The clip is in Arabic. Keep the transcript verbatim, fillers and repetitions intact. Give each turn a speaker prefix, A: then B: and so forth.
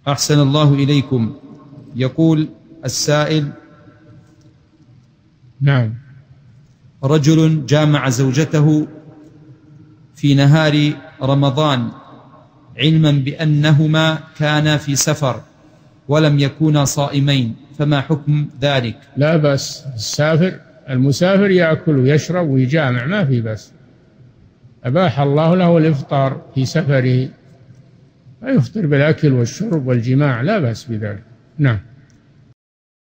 A: أحسن الله إليكم. يقول السائل:
B: نعم.
A: رجل جامع زوجته في نهار رمضان علما بأنهما كانا في سفر ولم يكونا صائمين، فما حكم ذلك؟
B: لا بأس، السافر المسافر يأكل ويشرب ويجامع، ما في بأس، أباح الله له الإفطار في سفره، فيفطر بالأكل والشرب والجماع، لا بأس بذلك. نعم.